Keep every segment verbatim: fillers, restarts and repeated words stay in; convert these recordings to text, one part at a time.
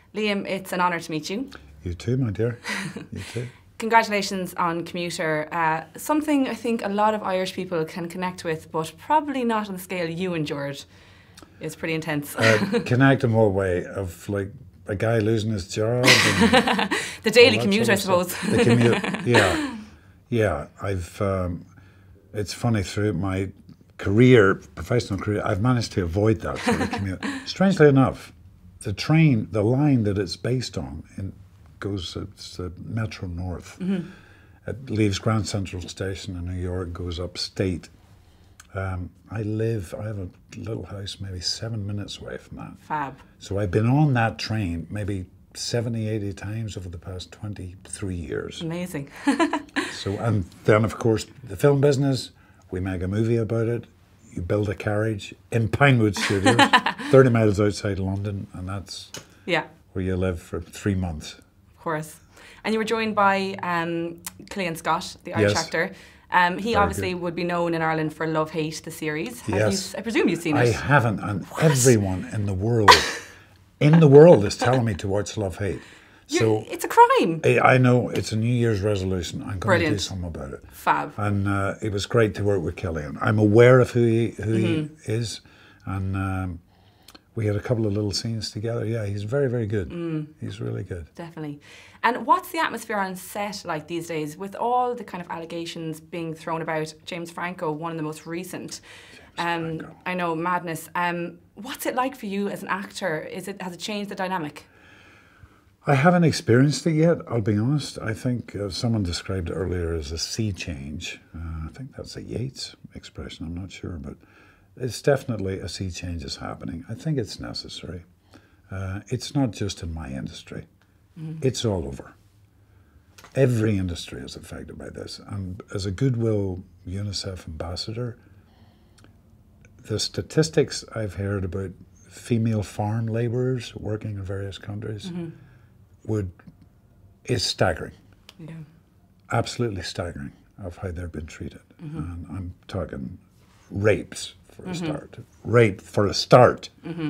Liam, it's an honour to meet you. You too, my dear. You too. Congratulations on Commuter. Uh, something I think a lot of Irish people can connect with, but probably not on the scale you endured. It's pretty intense. uh, connect in what way? Of like a guy losing his job? And the daily commute, I suppose. The commute, yeah. Yeah, I've, um, it's funny, through my career, professional career, I've managed to avoid that sort of commute. Strangely enough, the train, the line that it's based on, in, goes, it's the Metro North. Mm-hmm. It leaves Grand Central Station in New York, goes upstate. Um, I live, I have a little house maybe seven minutes away from that. Fab. So I've been on that train maybe seventy, eighty times over the past twenty-three years. Amazing. So, and then of course, the film business, we make a movie about it. You build a carriage in Pinewood Studios, thirty miles outside London, and that's yeah. where you live for three months. Of course. And you were joined by um, Cillian Scott, the Irish yes. actor. Um, he Very obviously good. would be known in Ireland for Love Hate, the series. Have yes. you, I presume you've seen it. I haven't, and what? everyone in the world, in the world is telling me to watch Love Hate. You're, so it's a crime. I, I know, it's a New Year's resolution. I'm going Brilliant. to do something about it. Fab. And uh, it was great to work with Cillian. I'm aware of who he, who mm-hmm. he is, and um, we had a couple of little scenes together. Yeah, he's very, very good. Mm. He's really good. Definitely. And what's the atmosphere on set like these days, with all the kind of allegations being thrown about? James Franco, one of the most recent. Um, I know, madness. Um, what's it like for you as an actor? Is it has it changed the dynamic? I haven't experienced it yet, I'll be honest. I think uh, someone described it earlier as a sea change. Uh, I think that's a Yeats expression, I'm not sure, but it's definitely a sea change is happening. I think it's necessary. Uh, it's not just in my industry. Mm. It's all over. Every industry is affected by this. And as a Goodwill UNICEF ambassador, the statistics I've heard about female farm labourers working in various countries mm-hmm. would is staggering. Yeah. Absolutely staggering of how they've been treated. Mm-hmm. And I'm talking rapes for a mm-hmm. start. Rape for a start. Mm-hmm.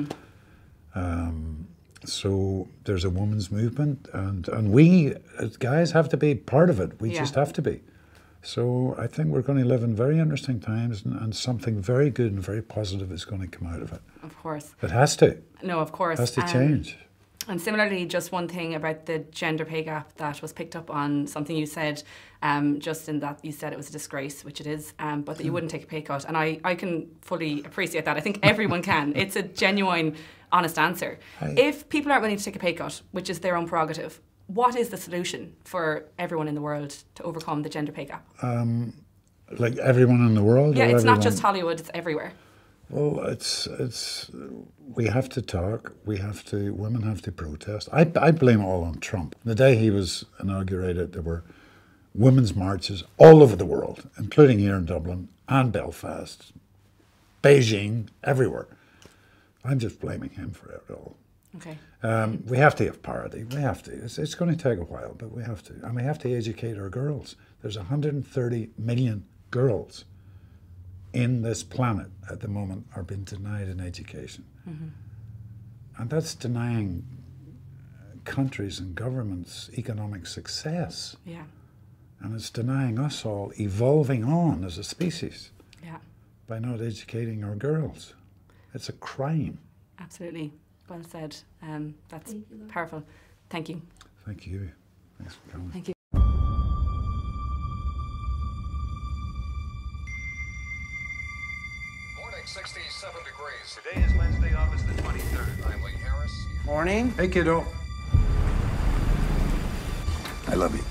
Um, so there's a women's movement, and, and we as guys have to be part of it. We yeah. just have to be. So I think we're going to live in very interesting times, and, and something very good and very positive is going to come out of it. Of course. It has to. No, of course. It has to um, change. And similarly, just one thing about the gender pay gap that was picked up on, something you said, um, just in that you said it was a disgrace, which it is, um, but that you wouldn't take a pay cut. And I, I can fully appreciate that. I think everyone can. It's a genuine, honest answer. I, if people aren't willing to take a pay cut, which is their own prerogative, what is the solution for everyone in the world to overcome the gender pay gap? Um, like everyone in the world? Yeah, or it's everyone? not just Hollywood, it's everywhere. Well, it's, it's, we have to talk, we have to, women have to protest. I, I blame it all on Trump. The day he was inaugurated, there were women's marches all over the world, including here in Dublin and Belfast, Beijing, everywhere. I'm just blaming him for it all. Okay. Um, we have to have parity, we have to. It's, it's going to take a while, but we have to. And we have to educate our girls. There's one hundred thirty million girls in this planet at the moment are being denied an education. Mm-hmm. And that's denying countries and governments economic success. Yeah. And it's denying us all evolving on as a species. Yeah. By not educating our girls. It's a crime. Absolutely. Well said. Um, that's Thank you, powerful. Thank you. Thank you. Thanks for coming. Thank you. sixty-seven degrees. Today is Wednesday, August the twenty-third. I'm Lee Harris. Morning. Hey, kiddo. I love you.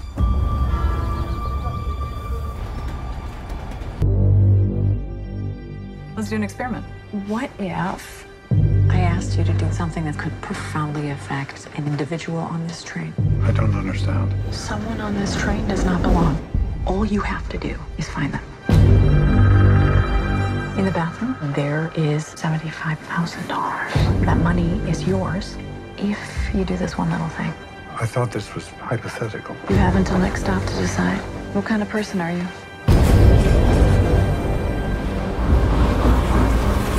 Let's do an experiment. What if I asked you to do something that could profoundly affect an individual on this train? I don't understand. Someone on this train does not belong. All you have to do is find them. In the bathroom, there is seventy-five thousand dollars. That money is yours if you do this one little thing. I thought this was hypothetical. You have until next stop to decide. What kind of person are you?